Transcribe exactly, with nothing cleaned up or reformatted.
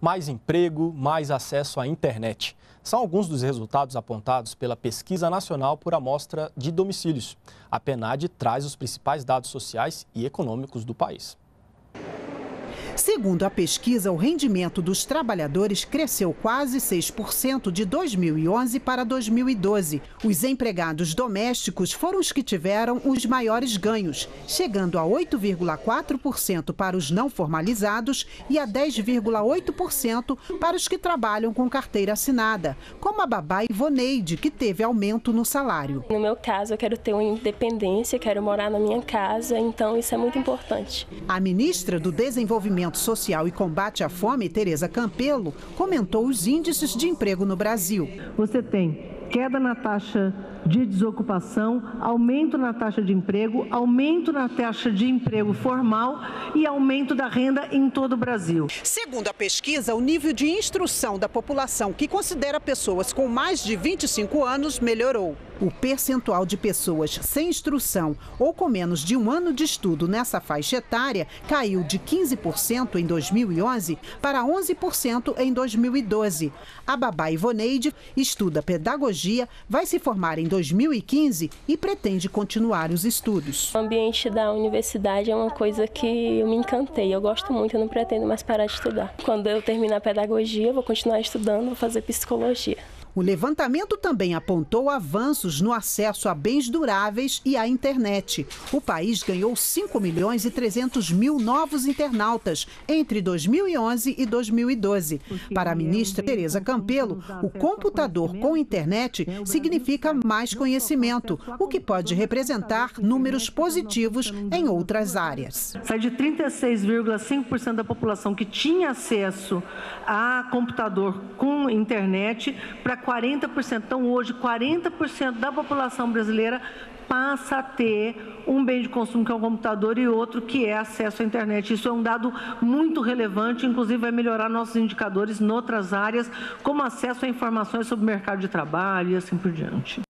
mais emprego, mais acesso à internet. São alguns dos resultados apontados pela Pesquisa Nacional por Amostra de Domicílios. A PNAD traz os principais dados sociais e econômicos do país. Segundo a pesquisa, o rendimento dos trabalhadores cresceu quase seis por cento de dois mil e onze para dois mil e doze. Os empregados domésticos foram os que tiveram os maiores ganhos, chegando a oito vírgula quatro por cento para os não formalizados e a dez vírgula oito por cento para os que trabalham com carteira assinada, como a babá Ivoneide, que teve aumento no salário. No meu caso, eu quero ter uma independência, quero morar na minha casa, então isso é muito importante. A ministra do Desenvolvimento Social e Combate à Fome, Tereza Campelo, comentou os índices de emprego no Brasil. Você tem queda na taxa de desocupação, aumento na taxa de emprego, aumento na taxa de emprego formal e aumento da renda em todo o Brasil. Segundo a pesquisa, o nível de instrução da população que considera pessoas com mais de vinte e cinco anos melhorou. O percentual de pessoas sem instrução ou com menos de um ano de estudo nessa faixa etária caiu de quinze por cento em dois mil e onze para onze por cento em dois mil e doze. A babá Ivoneide estuda pedagogia, vai se formar em dois mil e quinze e pretende continuar os estudos. O ambiente da universidade é uma coisa que eu me encantei, eu gosto muito, eu não pretendo mais parar de estudar. Quando eu terminar a pedagogia, eu vou continuar estudando, vou fazer psicologia. O levantamento também apontou avanços no acesso a bens duráveis e à internet. O país ganhou cinco milhões e trezentos mil novos internautas entre dois mil e onze e dois mil e doze. Para a ministra Tereza Campelo, o computador com internet significa mais conhecimento, o que pode representar números positivos em outras áreas. Sai de trinta e seis vírgula cinco por cento da população que tinha acesso a computador com internet para quarenta por cento. Então, hoje, quarenta por cento da população brasileira passa a ter um bem de consumo que é o computador e outro que é acesso à internet. Isso é um dado muito relevante, inclusive vai melhorar nossos indicadores em outras áreas, como acesso a informações sobre o mercado de trabalho e assim por diante.